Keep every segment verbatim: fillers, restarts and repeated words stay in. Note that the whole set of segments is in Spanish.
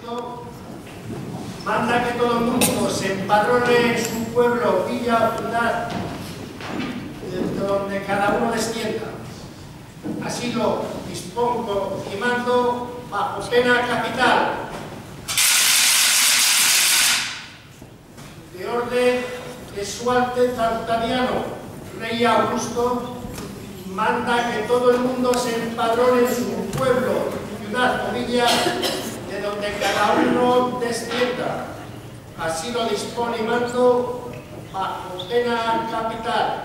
Cristo manda que todo el mundo se empadrone en su pueblo, villa o ciudad, de donde cada uno descienda. Así lo dispongo y mando bajo pena capital. De orden de su Alteza Octaviano, Rey Augusto, manda que todo el mundo se empadrone en su pueblo, ciudad o villa, de donde cada uno descienda. Así lo dispone y mando bajo pena capital.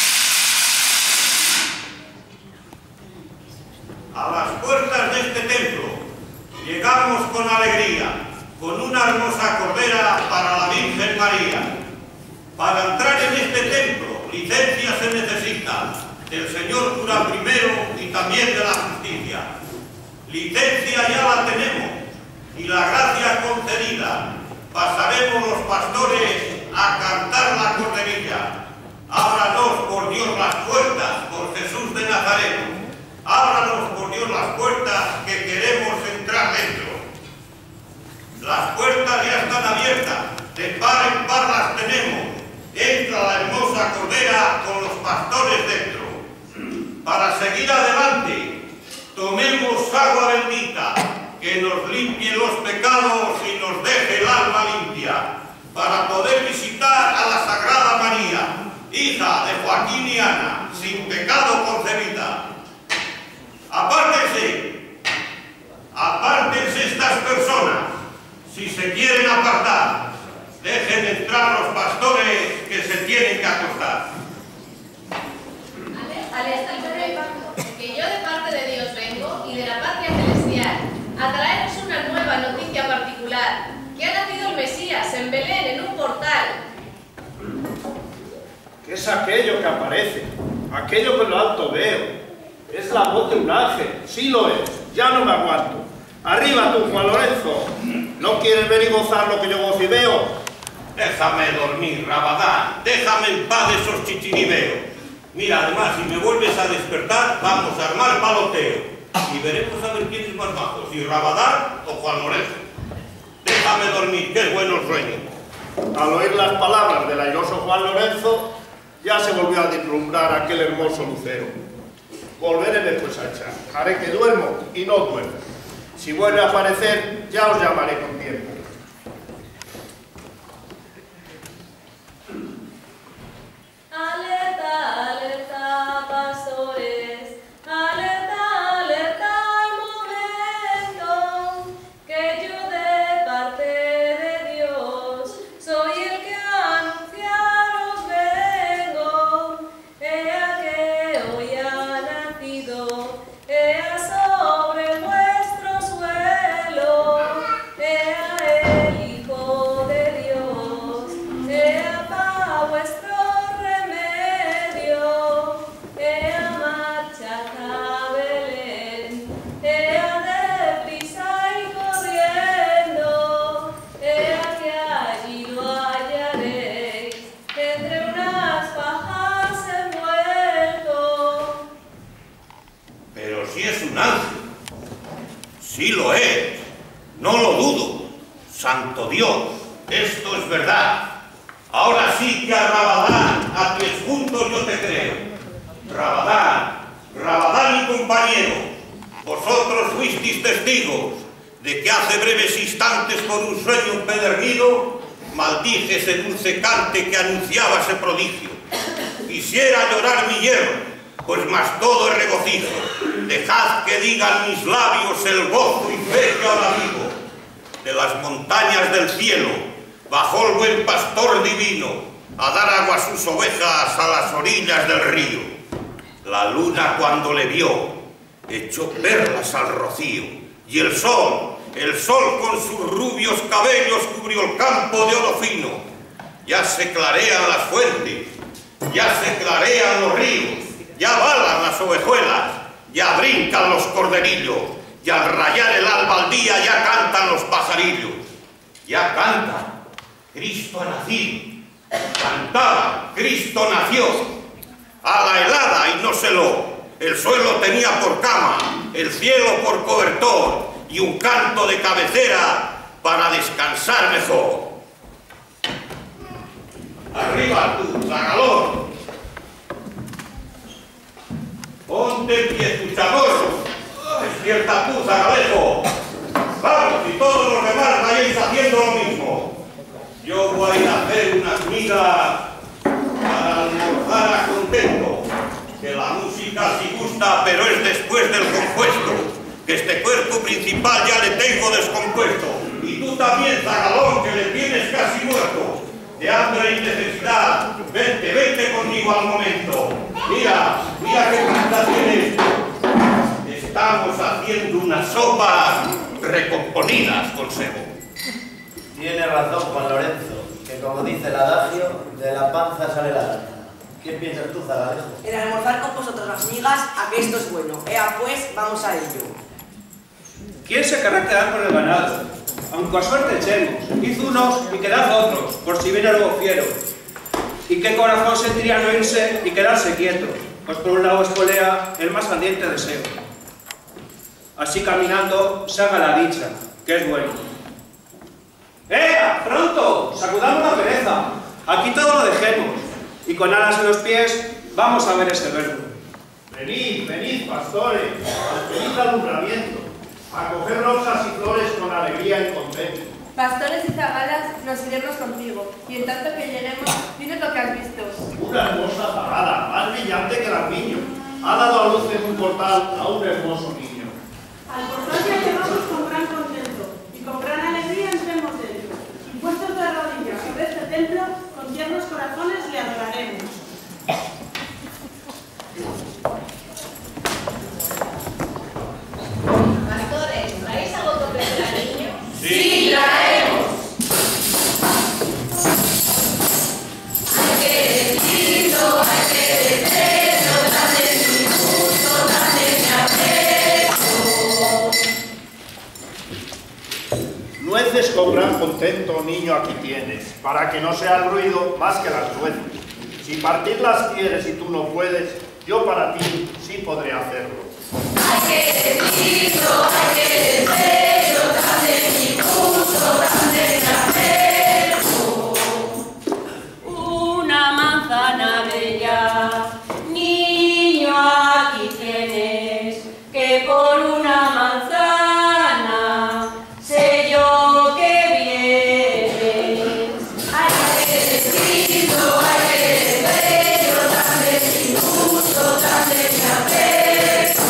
A las puertas de este templo llegamos con alegría, con una hermosa cordera para la Virgen María. Para entrar en este templo, licencia se necesita del señor cura primero y también de la justicia. Licencia ya la tenemos y la gracia concedida. Pasaremos los pastores a cantar la corderilla. Ábranos por Dios las puertas, por Jesús de Nazaret. Ábranos por Dios las puertas que queremos entrar dentro. Las puertas ya están abiertas, de par en par las tenemos. Entra la hermosa cordera con los pastores dentro. Para seguir adelante, tomemos agua bendita que nos limpie los pecados y nos deje el alma limpia, para poder visitar a la Sagrada María, hija de Joaquín y Ana, sin pecado concebida. Apártense, apártense estas personas, si se quieren apartar, dejen entrar los pastores que se tienen que acostar. Alesta el rey, que yo de parte de Dios vengo y de la patria celestial, a traeros una nueva noticia particular, que ha nacido el Mesías en Belén, en un portal. ¿Qué es aquello que aparece? Aquello que en lo alto veo. Es la voz de un ángel, sí lo es, ya no me aguanto. Arriba tú, Juan Lorenzo, ¿no quieres ver y gozar lo que yo gozo y veo? Déjame dormir, Rabadán, déjame en paz de esos chichiribeos. Mira, además, si me vuelves a despertar, vamos a armar paloteo. Y veremos a ver quién es más bajo, si Rabadán o Juan Lorenzo. Déjame dormir, que es bueno el sueño. Al oír las palabras del airoso Juan Lorenzo, ya se volvió a deslumbrar aquel hermoso lucero. Volveré después a echar. Haré que duermo y no duermo. Si vuelve a aparecer, ya os llamaré con tiempo. Alerta, alerta, pastores, alerta, alerta al momento, que yo de parte de Dios soy el que a anunciaros vengo. Ea que hoy ha nacido, ea sobre vuestro suelo, ea el Hijo de Dios, ea pa' vuestro Sí lo es, no lo dudo. Santo Dios, esto es verdad. Ahora sí que a Rabadán, a pies juntos yo te creo. Rabadán, Rabadán y compañero, vosotros fuisteis testigos de que hace breves instantes por un sueño empedernido maldije ese dulce cante que anunciaba ese prodigio. Quisiera llorar mi hierro, pues más todo es regocijo. Dejad que digan mis labios el gozo y fe que ahora vivo. De las montañas del cielo bajó el buen pastor divino a dar agua a sus ovejas a las orillas del río. La luna cuando le vio echó perlas al rocío, y el sol, el sol con sus rubios cabellos cubrió el campo de oro fino. Ya se clarean las fuentes, ya se clarean los ríos, ya balan las ovejuelas, ya brincan los corderillos, y al rayar el alba al día ya cantan los pajarillos. Ya cantan, Cristo ha nacido. Cantaban, Cristo nació. A la helada y no celó, el suelo tenía por cama, el cielo por cobertor, y un canto de cabecera para descansar mejor. Arriba tú, zagalón. Ponte en pie tu chamorro. Despierta tú, zagalejo. Vamos, y todos los demás vayáis haciendo lo mismo. Yo voy a ir a hacer unas migas para almorzar a contento. Que la música sí gusta, pero es después del compuesto. Que este cuerpo principal ya le tengo descompuesto. Y tú también, zagalón, que le tienes casi muerto. De hambre y necesidad, vente, vente conmigo al momento. Mira, mira qué pinta tienes. Estamos haciendo unas sopas recomponidas con sebo. Tiene razón Juan Lorenzo, que como dice el adagio, de la panza sale la gana. ¿Qué piensas tú, Zagalejo? En almorzar con vosotros las migas, a que esto es bueno. Ea pues, vamos a ello. ¿Quién se querrá quedar con el ganado? Aunque a suerte echemos, hizo unos y quedad otros, por si viene algo fiero. ¿Y qué corazón sentiría no irse y quedarse quieto? Pues por un lado espolea el más ardiente deseo. Así caminando se haga la dicha, que es bueno. ¡Ea! ¡Pronto! ¡Sacudamos la pereza! Aquí todo lo dejemos. Y con alas en los pies, vamos a ver ese verbo. Venid, venid, pastores, al feliz alumbramiento, a coger rosas y flores con alegría y contento. Pastores y zagalas, nos iremos contigo, y en tanto que lleguemos, dinos lo que has visto. Una hermosa zagala, más brillante que el armiño, ha dado a luz en un portal a un hermoso niño. Al portal ya llegamos con gran contento, y con gran alegría entremos dentro. Y puestos de rodillas sobre este templo, con tiernos corazones le adoraremos. Pastores, ¿traéis algo que ofrecer al niño? Sí, traemos. Hay que decirlo, hay que decirlo, dale mi gusto, dale mi afecto. Nueces con gran contento, niño, aquí tienes, para que no sea el ruido más que las nueces. Si partirlas quieres y tú no puedes, yo para ti sí podré hacerlo. Hay que decirlo, hay que decirlo, dale mi gusto, dale mi afecto. Una manzana bella, niño, aquí tienes, que por una manzana sé yo que vienes. Hay que decirlo, hay que decirlo, dale mi gusto, dale mi afecto.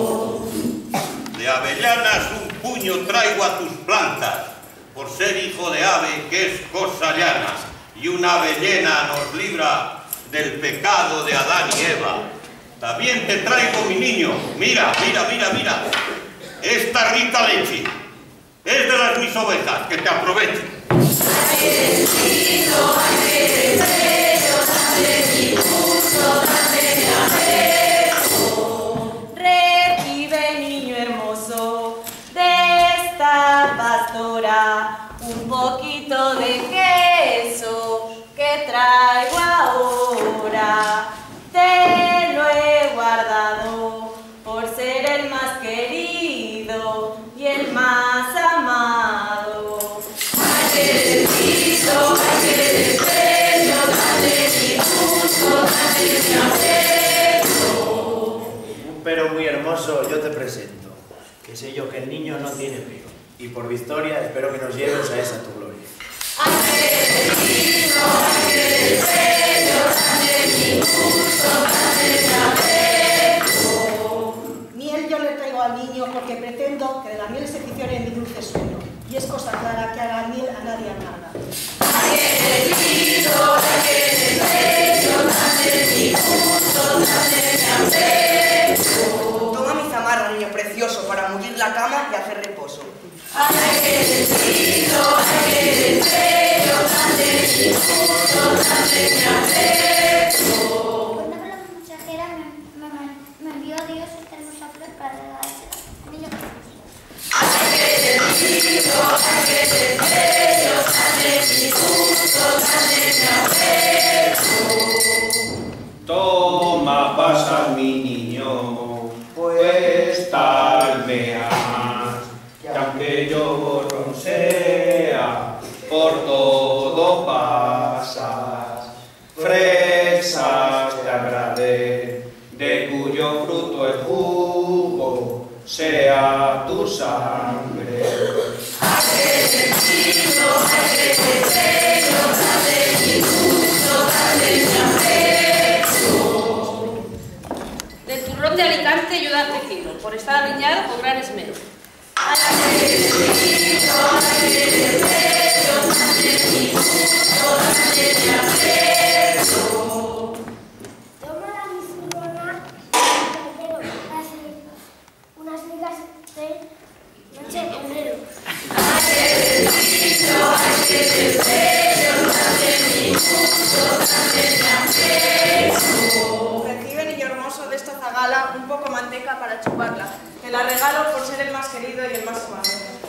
De avellanas un puño traigo a tus plantas, por ser hijo de ave, que es cosa llana, y una avellana nos libra del pecado de Adán y Eva. También te traigo, mi niño, mira, mira, mira, mira, esta rica leche es de las mis ovejas, que te aprovechen. Hay que decirlo, hay que decirlo, dale mi gusto, dale mi afecto. Recibe, niño hermoso, de esta pastora, un poquito de queso que traigo ahora. Te lo he guardado por ser el más querido y el más amado. Hay que decirlo, hay que decirlo, dale mi gusto, dale mi afecto. Un pero muy hermoso yo te presento, que sé yo que el niño no tiene pero, y por victoria espero que nos lleves a esa tu gloria. Hay que decirlo, hay que decirlo, dale mi gusto, dale mi afecto. Miel yo le traigo al niño porque pretendo que de la miel se ficione mi dulce suelo, y es cosa clara que a la miel a nadie amarga. Hay que decirlo, hay que decirlo, dale mi gusto, dale mi afecto. Toma mi zamarra, niño precioso, para mullir la cama y hacer reposo. Hay que decirlo, hay que decirlo, dale mi gusto, dale mi afecto. Cuando la mensajera me, me, me envió a Dios esta hermosa flor para regalársela a niño precioso. Hay que decirlo, hay que decirlo, dale mi gusto, dale mi afecto. Toma, pasa mi niño, pues tal me amas, que aunque yo borrón sé, Ea, por todo pasas, fresas te agrade, de cuyo fruto el jugo sea tu sangre. Del turrón de Alicante yo darte quiero, por estar aliñado con gran esmero. Toma la misurona, unas migas de noche en enero. Recibe, niño hermoso, de esta zagala un poco manteca para chuparla. Te la regalo por ser el más querido y el más amado.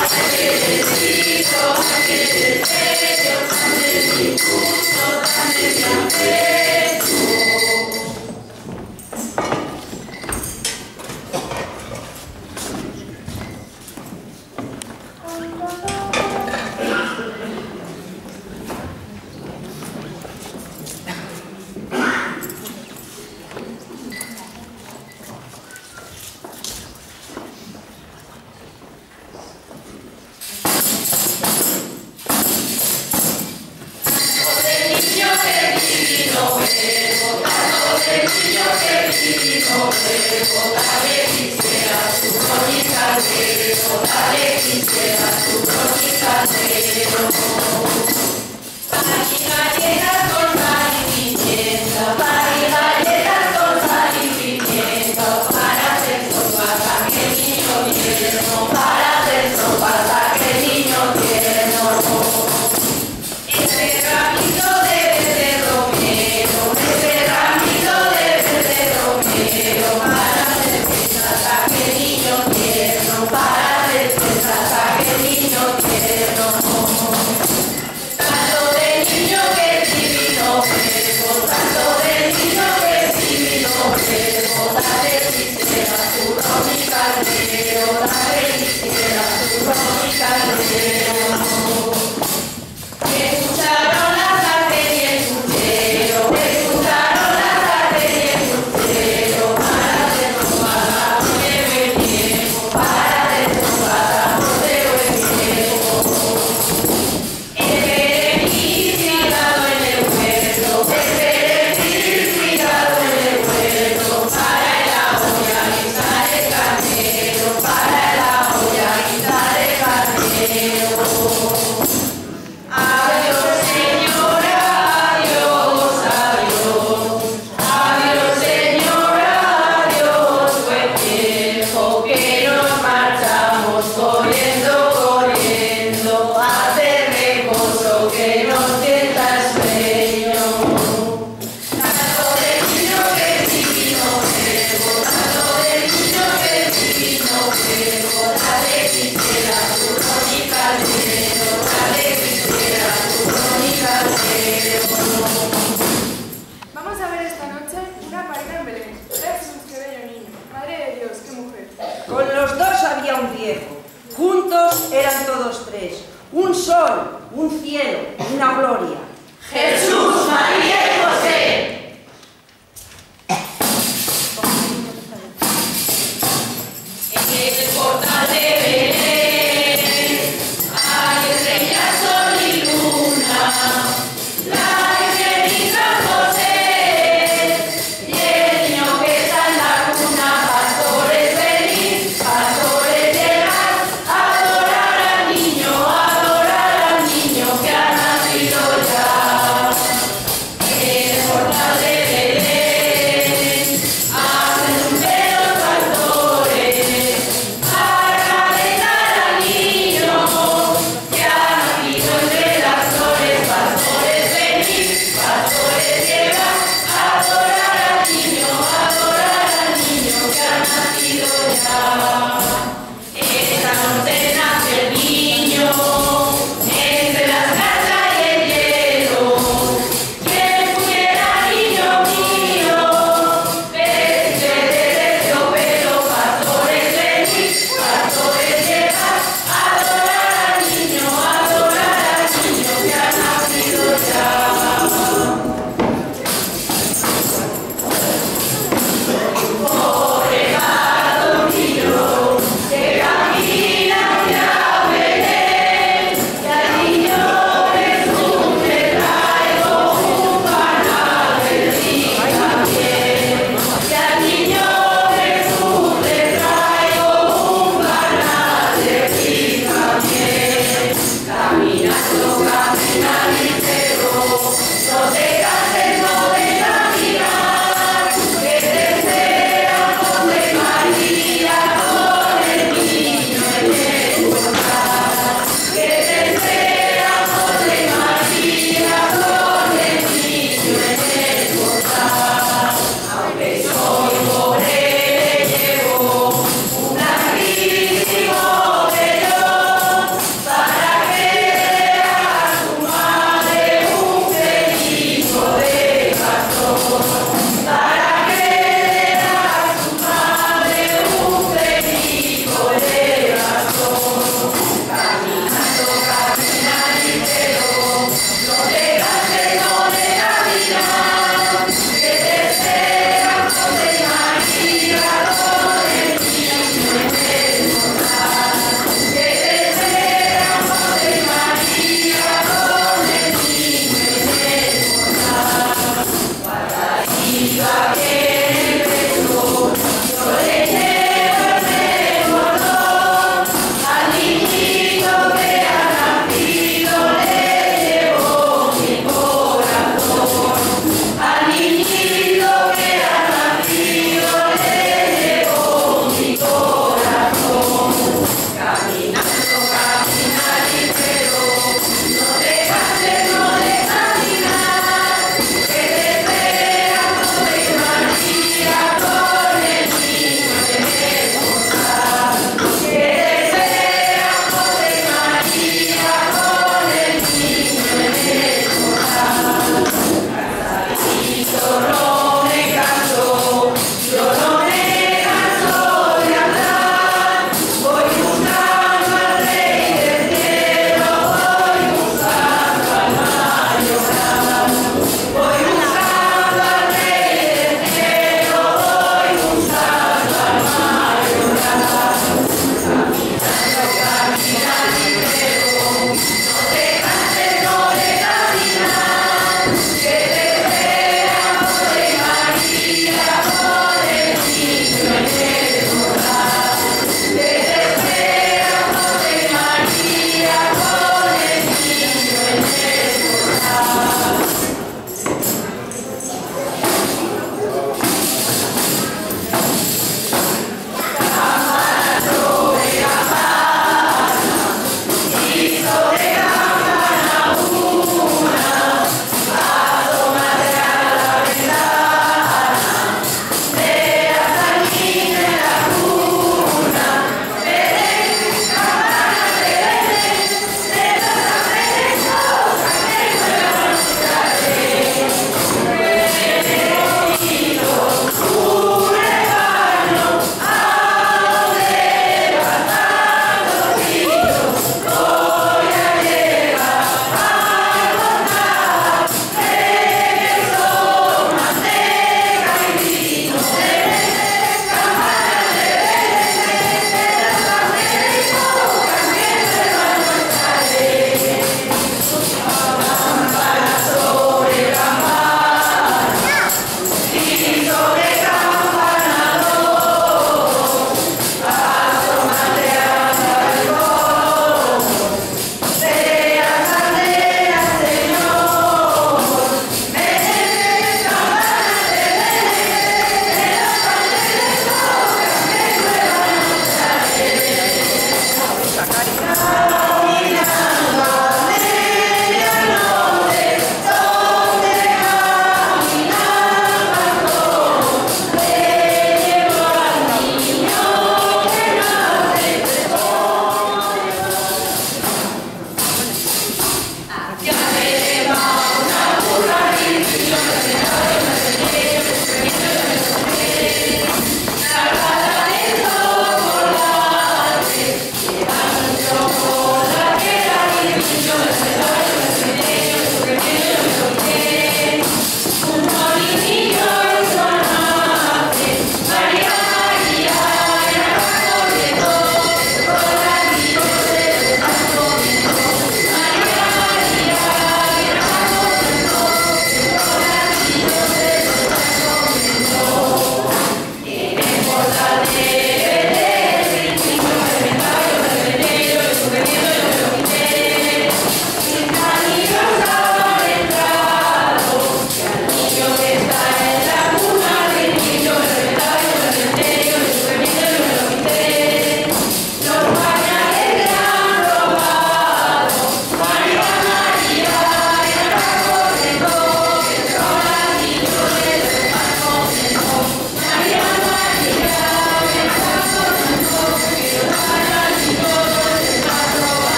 Vamos a ver esta noche una parida en Belén. Jesús, qué bello niño. Madre de Dios, qué mujer. Con los dos había un viejo. Juntos eran todos tres. Un sol, un cielo, una gloria. Jesús, María y José. En el portal de Belén hay estrellas, sol y luna. La Virgen y San José y el niño que está en la cuna. Pastores venid, pastores llegad, adorar al niño, adorar al niño que ha nacido ya. En el portal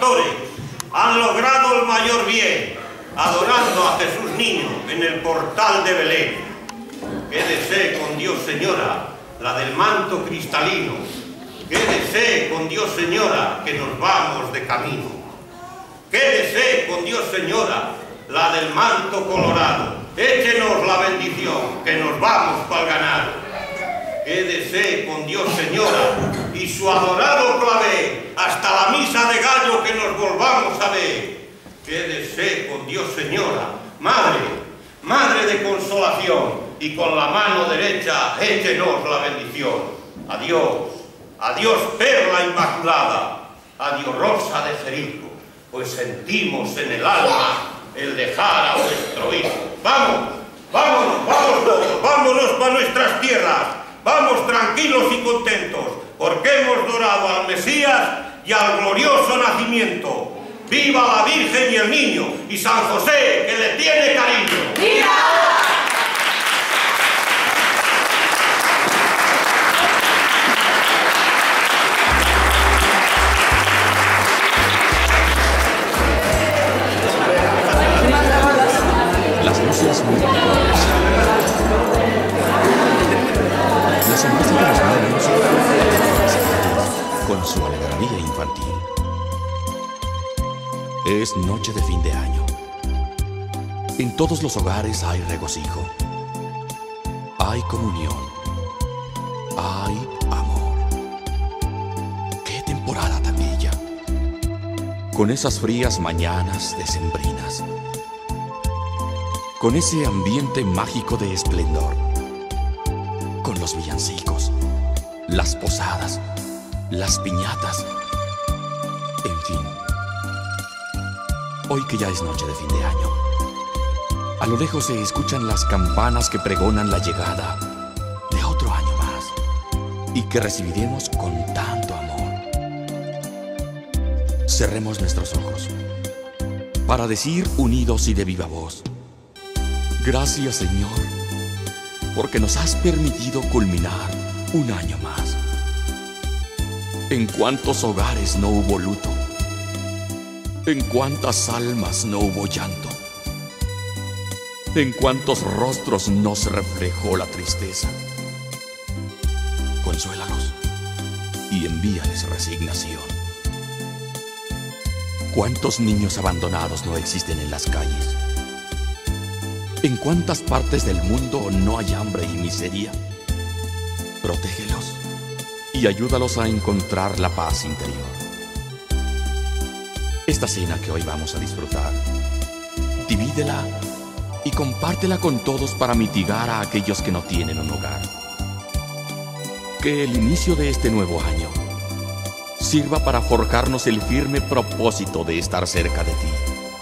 pastores han logrado el mayor bien, adorando a Jesús niño en el portal de Belén. Quédese con Dios, señora, la del manto cristalino. Quédese con Dios, señora, que nos vamos de camino. Quédese con Dios, señora, la del manto colorado. Échenos la bendición, que nos vamos para el ganado. Quédese con Dios, señora, y su adorado clavé, hasta la misa de gallo que nos volvamos a ver. Quédese con Dios, señora, madre, madre de consolación, y con la mano derecha échenos la bendición. Adiós, adiós perla inmaculada, adiós rosa de Jericó, pues sentimos en el alma el dejar a vuestro hijo. Vamos, vámonos, vamos todos, vámonos para nuestras tierras, vamos tranquilos y contentos, porque hemos dorado al Mesías y al glorioso nacimiento. ¡Viva la Virgen y el Niño! Y San José, que le tiene cariño. ¡Viva! Las luces muy las sonrisas de los niños con su alegría infantil. Es noche de fin de año. En todos los hogares hay regocijo, hay comunión, hay amor. ¡Qué temporada tan bella! Con esas frías mañanas decembrinas, con ese ambiente mágico de esplendor, con los villancicos, las posadas, las piñatas, en fin. Hoy que ya es noche de fin de año, a lo lejos se escuchan las campanas que pregonan la llegada de otro año más y que recibiremos con tanto amor. Cerremos nuestros ojos para decir unidos y de viva voz: gracias, Señor, porque nos has permitido culminar un año más. En cuántos hogares no hubo luto, en cuántas almas no hubo llanto, en cuántos rostros no se reflejó la tristeza. Consuélalos y envíales resignación. ¿Cuántos niños abandonados no existen en las calles? ¿En cuántas partes del mundo no hay hambre y miseria? Protégelos y ayúdalos a encontrar la paz interior. Esta cena que hoy vamos a disfrutar, divídela y compártela con todos para mitigar a aquellos que no tienen un hogar. Que el inicio de este nuevo año sirva para forjarnos el firme propósito de estar cerca de ti.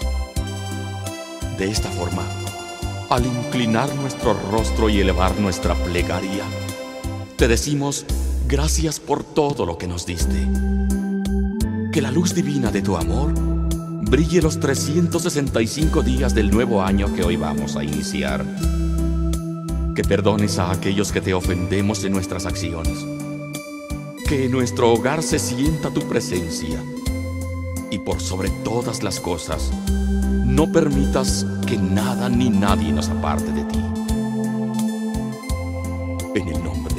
De esta forma, al inclinar nuestro rostro y elevar nuestra plegaria, te decimos gracias por todo lo que nos diste. Que la luz divina de tu amor brille los trescientos sesenta y cinco días del nuevo año que hoy vamos a iniciar. Que perdones a aquellos que te ofendemos en nuestras acciones. Que en nuestro hogar se sienta tu presencia. Y por sobre todas las cosas, no permitas que nada ni nadie nos aparte de ti. En el nombre